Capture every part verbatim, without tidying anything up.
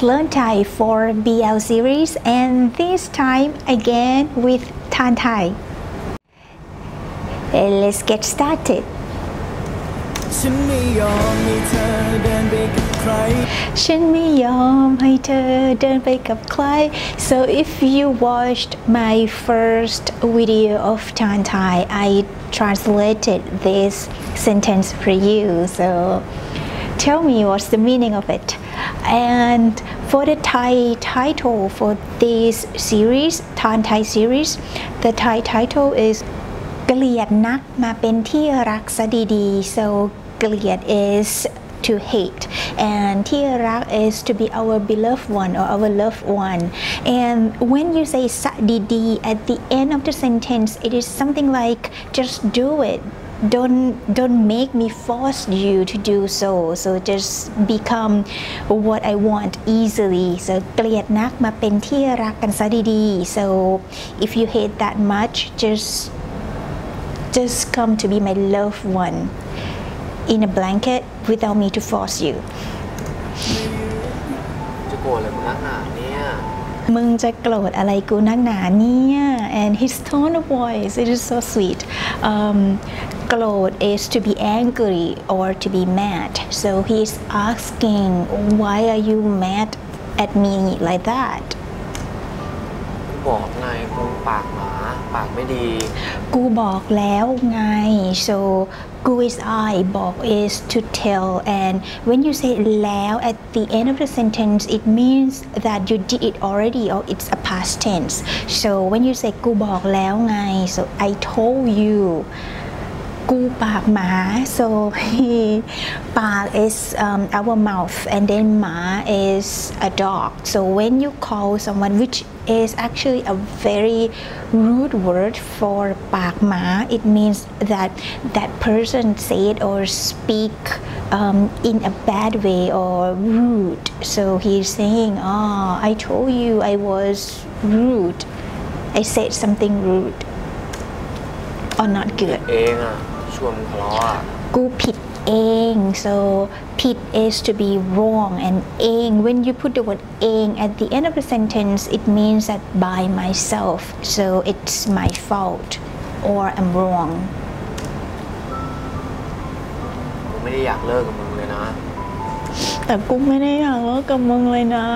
Learn Thai for B L series, and this time again with Tan Thai. Let's get started. ฉันไม่ยอมให้เธอเดินไปกับใครฉันไม่ยอมให้เธอเดินไปกับใคร So if you watched my first video of Tan Thai, I translated this sentence for you. So tell me what's the meaning of it. And for the Thai title for this series, Tan Thai series, the Thai title is เกลียดนักมาเป็นที่รักซะดีๆ so เกลียด is to hate and ที่รัก is to be our beloved one or our loved one, and when you say ซะดีๆ at the end of the sentence, it is something like just do it, don't don't make me force you to do so, so just become what I want easily. So เกลียดนักมาเป็นที่รักกันซะดีๆ so if you hate that much, just just come to be my loved one in a blanket without me to force you. จะโกรธอะไรมึงนักหนาเนี่ยมึงจะโกรธอะไรกูนักหนาเนี่ย and his tone of voice, it is so sweet. um, โกรธ is to be angry or to be mad, so he's asking why are you mad at me like that. บอกไงมึงปากหมาปากไม่ดีกูบอกแล้วไง so กู is I, บอก is to tell, and when you say แล้ว at the end of the sentence, it means that you did it already or it's a past tense. So when you say กูบอกแล้วไง so I told you. กูปากหมา so he ปาก is um, our mouth, and then หมา is a dog. So when you call someone, which is actually a very rude word for ปากหมา it means that that person said or speak um, in a bad way or rude. So he's saying, oh, I told you I was rude, I said something rude or not good. เองอ่ะชวนมึงทะเลาะอ่ะกูผิดเอง so ผิด is to be wrong, and เอง when you put the word เอง at the end of the sentence, it means that by myself, so it's my fault or I'm wrong. กูไม่ได้อยากเลิกกับมึงเลยนะแต่กูไม่ได้อยากเลิกกับมึงเลยนะ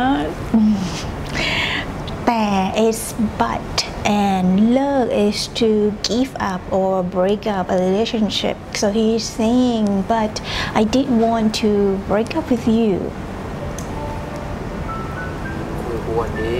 แต่ is but, and เลิก is to give up or break up a relationship. So he's saying, but I didn't want to break up with you. คุยกวนดี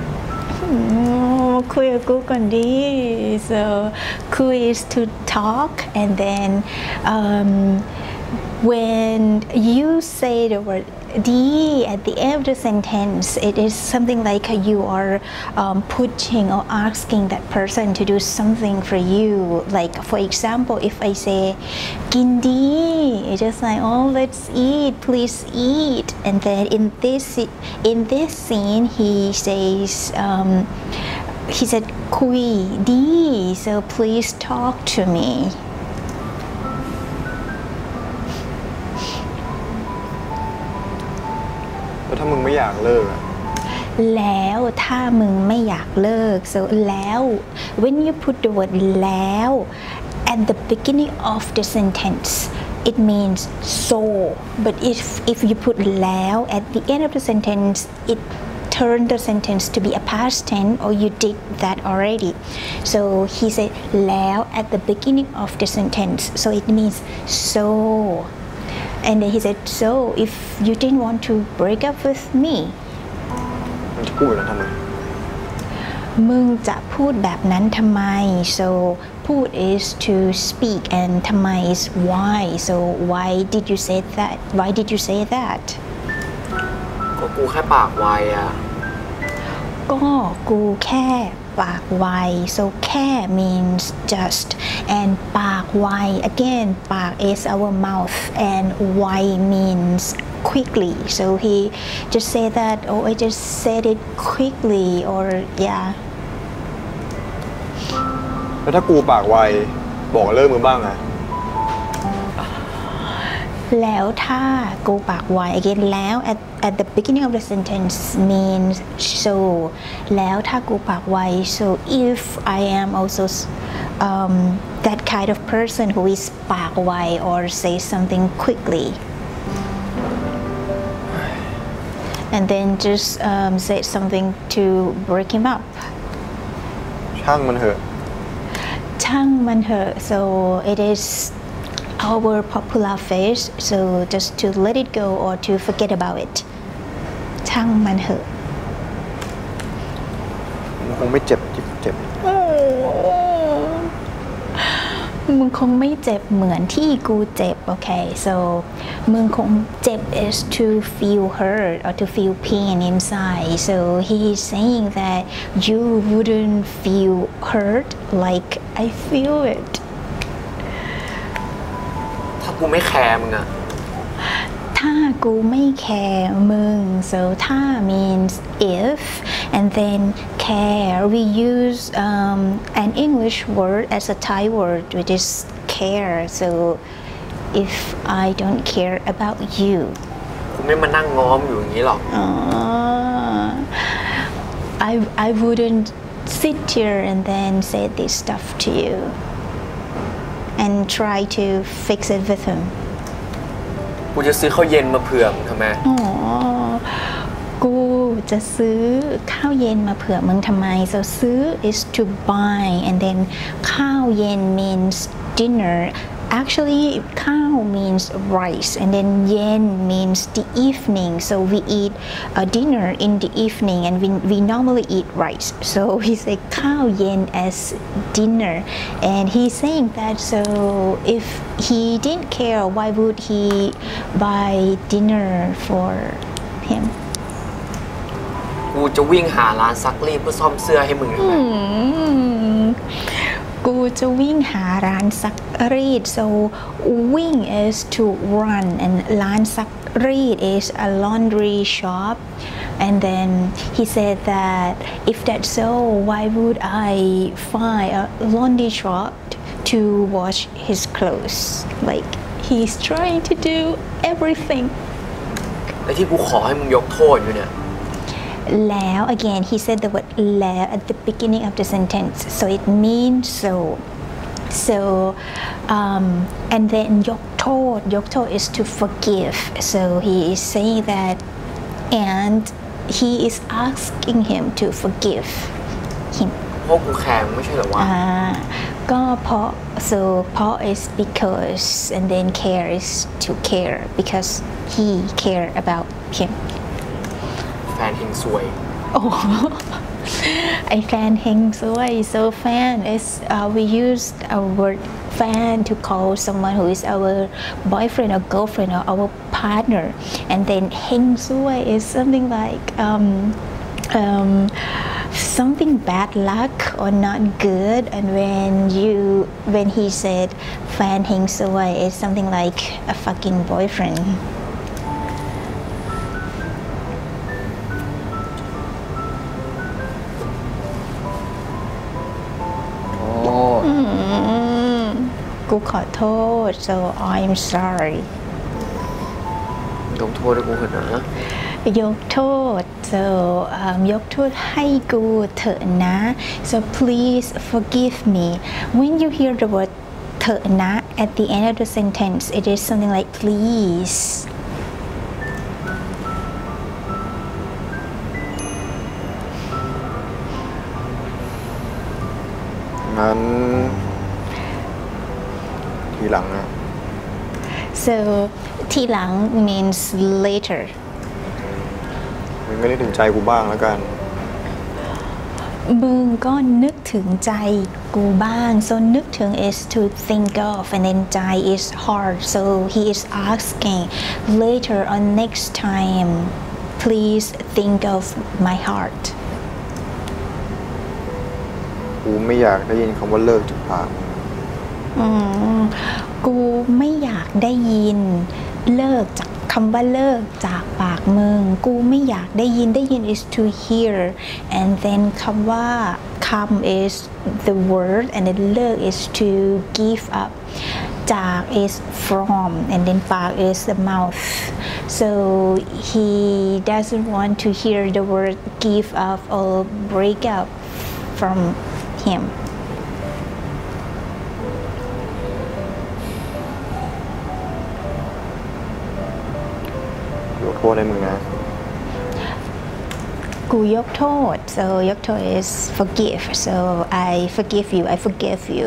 คุยกับกูก่อนดี so คุย is to talk, and then um, when you say the word ดี at the end of the sentence, it is something like you are um, putting or asking that person to do something for you. Like for example, if I say กินดี it's just like, oh, let's eat, please eat, and then in this in this scene he says um, he said คุยดี so please talk to me. แล้วถ้ามึงไม่อยากเลิกอะแล้วถ้ามึงไม่อยากเลิก so แล้ว when you put the word แล้ว at the beginning of the sentence, it means so, but if if you put แล้ว at the end of the sentence, it turn the sentence to be a past tense, or you did that already. So he said แล้ว at the beginning of the sentence, so it means so, and then he said, so if you didn't want to break up with me, มันจะพูดแบบนั้นทำไมมึงจะพูดแบบนั้นทำไม so พูด is to speak, and ทำไม is why, so why did you say that, why did you say that ก็กูแค่ปากไวอ่ะก็กูแค่ปากไว so แค่ means just, and ปากไว again ปาก is our mouth, and ไว means quickly, so he just said that, oh, I just said it quickly, or yeah. แล้วถ้ากูปากไวบอกเลิกมึงบ้างไงแล้วถ้ากูปากไว again แล้ว at at the beginning of the sentence means so แล้วถ้ากูปากไว so if I am also um, that kind of person who is ปากไว or say something quickly and then just um, say something to break him up ช่างมันเถอะช่างมันเถอะ so it is our popular phrase so just to let it go or to forget about it ช่างมันเถอะมันคงไม่เจ็บเจ็บมึงคงไม่เจ็บเหมือนที่กูเจ็บ okay so มึงคงเจ็บ is to feel hurt or to feel pain inside so he is saying that you wouldn't feel hurt like I feel it ถ้ากูไม่แคร์มึงอะถ้ากูไม่แคร์มึง so ถ้า means if and then care we use um, an English word as a Thai word which is care so if I don't care about you กูไม่มานั่งง้อมอยู่อย่างนี้หรอก uh, I I wouldn't sit here and then say this stuff to you and try to fix it with him กูจะซื้อข้าวเย็นมาเผื่อมึงทำไมอ๋อกูจะซื้อข้าวเย็นมาเผื่อมึงทำไม so ซื้อ is to buy and then ข้าวเย็น means dinner actually ข้าว means rice and then เย็น means the evening so we eat a dinner in the evening and we, we normally eat rice so he said ข้าวเย็น as dinner and he's saying that so if he didn't care why would he buy dinner for him กูจะวิ่งหาร้านซักรีดเพื่อซ่อมเสื้อให้มึงทำไมกูจะวิ่งหาร้านซักรีด so วิ่ง is to run and ร้านซักรีด is a laundry shop and then he said that if that's so why would I find a laundry shop to wash his clothes like he's trying to do everything และที่กูขอให้มึงยกโทษอยู่เนี่ยแล้ว again he said the word แล้ว at the beginning of the sentence so it means so so um, and then ยกโทษยกโทษ is to forgive so he is saying that and he is asking him to forgive him เพราะกูแคร์ไม่ใช่เหรอวะอ่าก็เพราะ so เพราะ is because and then care is to care because he care about him แฟนเฮงซวยโอ้ไอแฟนเฮงซวย so fan is uh, we use a word fan to call someone who is our boyfriend or girlfriend or our partner and then *heng sui* is something like um, um, something bad luck or not good and when you when he said *fan *heng sui* is something like a fucking boyfriendกูขอโทษ so I'm sorry ยกโทษให้กูเถอะนะยกโทษ so um, ยกโทษให้กูเถอะนะ so please forgive me when you hear the word เถอะนะ at the end of the sentence it is something like please งั้นทีหลังนะ so ทีหลัง means later มึงก็นึกถึงใจกูบ้างแล้วกันมึงก็นึกถึงใจกูบ้าง so นึกถึง is to think of and then ใจ is hard so he is asking later on next time please think of my heart กูไม่อยากได้ยินคำว่าเลิกจากปากอืมกูไม่อยากได้ยินเลิกจากคำว่าเลิกจากปากมึงกูไม่อยากได้ยินได้ยิน is to hear and then คำว่าคำ is the word and then เลิก is to give up จาก is from, and then ปาก is the mouth. So he doesn't want to hear the word give up or break up from him. ยกโทษให้มึงนะกูยกโทษ so ยกโทษ is forgive, so I forgive you, I forgive you.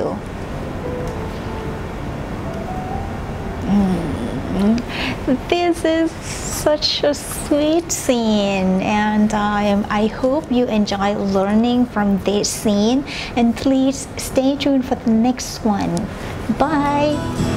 Mm. This is such a sweet scene, and um, I hope you enjoy learning from this scene, and please stay tuned for the next one. Bye.